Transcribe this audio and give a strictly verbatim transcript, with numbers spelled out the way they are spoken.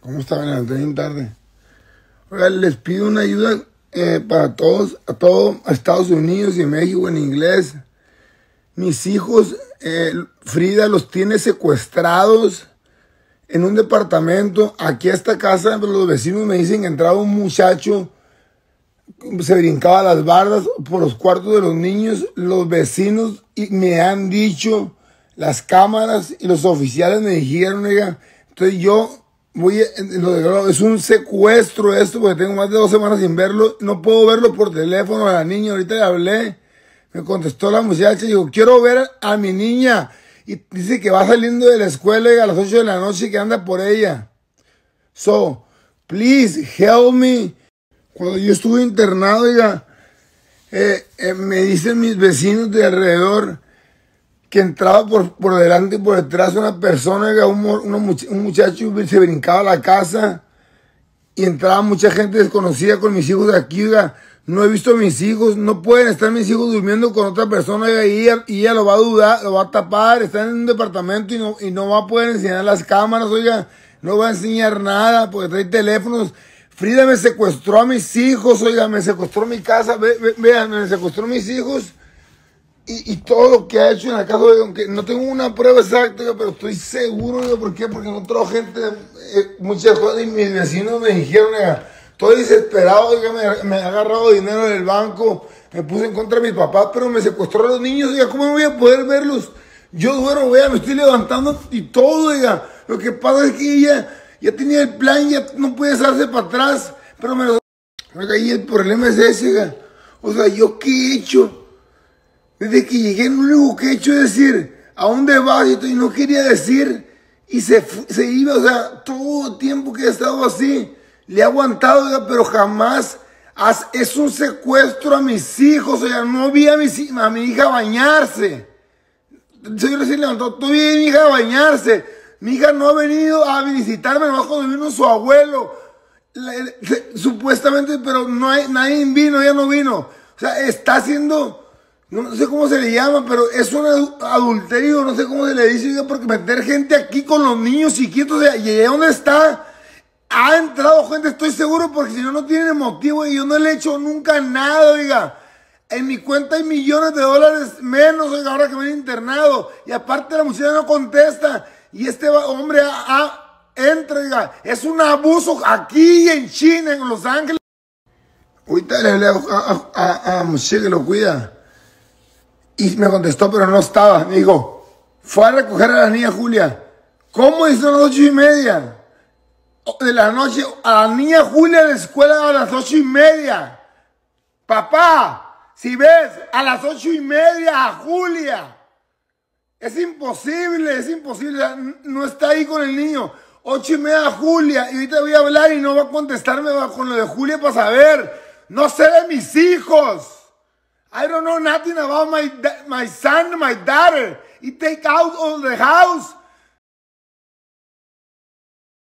¿Cómo está? Me levanté bien tarde. Oiga, les pido una ayuda eh, para todos, a todo a Estados Unidos y México en inglés. Mis hijos, eh, Frida los tiene secuestrados en un departamento. Aquí a esta casa, los vecinos me dicen que entraba un muchacho, se brincaba las bardas por los cuartos de los niños. Los vecinos me han dicho, las cámaras y los oficiales me dijeron, oiga, entonces yo voy, a, es un secuestro esto, porque tengo más de dos semanas sin verlo, no puedo verlo por teléfono a la niña. Ahorita le hablé, me contestó la muchacha y digo, quiero ver a mi niña, y dice que va saliendo de la escuela y a las ocho de la noche que anda por ella. So, please help me. Cuando yo estuve internado, oiga, eh, eh, me dicen mis vecinos de alrededor que entraba por, por delante y por detrás una persona, oiga, un, un muchacho se brincaba a la casa y entraba mucha gente desconocida con mis hijos de aquí, oiga. No he visto a mis hijos, no pueden estar mis hijos durmiendo con otra persona, oiga, y ella, y ella lo va a dudar, lo va a tapar. Están en un departamento y no, y no va a poder enseñar las cámaras, oiga, no va a enseñar nada porque trae teléfonos. Frida me secuestró a mis hijos, oiga, me secuestró mi casa, ve, ve, vean, me secuestró a mis hijos y, y todo lo que ha hecho en la casa, oiga, aunque no tengo una prueba exacta, oiga, pero estoy seguro, oiga, ¿por qué? Porque no trajo gente, eh, muchas cosas, y mis vecinos me dijeron, oiga, estoy desesperado, oiga, me, me ha agarrado dinero del banco, me puse en contra de mis papás, pero me secuestró a los niños, oiga, ¿cómo voy a poder verlos? Yo duermo, oiga, me estoy levantando y todo, oiga, lo que pasa es que ella ya tenía el plan, ya no puede hacerse para atrás, pero me lo... Oiga, y el problema es ese, oiga, o sea, ¿yo qué he hecho? Desde que llegué, lo único que he hecho es decir, ¿a dónde vas? Y no quería decir, y se, se iba, o sea, todo el tiempo que he estado así, le he aguantado, oiga, pero jamás, has, es un secuestro a mis hijos, oiga, no vi a, mis, a mi hija bañarse. Yo recién levantó, no vi a mi hija bañarse. Mi hija no ha venido a visitarme, nomás cuando vino su abuelo, le, le, supuestamente, pero no hay, nadie vino, ella no vino. O sea, está haciendo... No sé cómo se le llama, pero es un adulterio, no sé cómo se le dice, oiga, porque meter gente aquí con los niños chiquitos, o sea, y allá donde está, ha entrado gente, estoy seguro, porque si no, no tiene motivo, y yo no le he hecho nunca nada, oiga. En mi cuenta hay millones de dólares menos, oiga, ahora que me he internado, y aparte la muchacha no contesta, y este hombre ha, ha, entra, oiga, es un abuso aquí en China, en Los Ángeles. Ahorita le hablé a, a, a, a muchacha que lo cuida. Y me contestó, pero no estaba. Me dijo, fue a recoger a la niña Julia. ¿Cómo hizo a las ocho y media? De la noche, a la niña Julia de la escuela a las ocho y media. Papá, si ves, a las ocho y media a Julia. Es imposible, es imposible. No está ahí con el niño. Ocho y media a Julia. Y ahorita voy a hablar y no va a contestarme con lo de Julia para saber. No sé de mis hijos. I don't know nothing about my, my son, my daughter. He take out of the house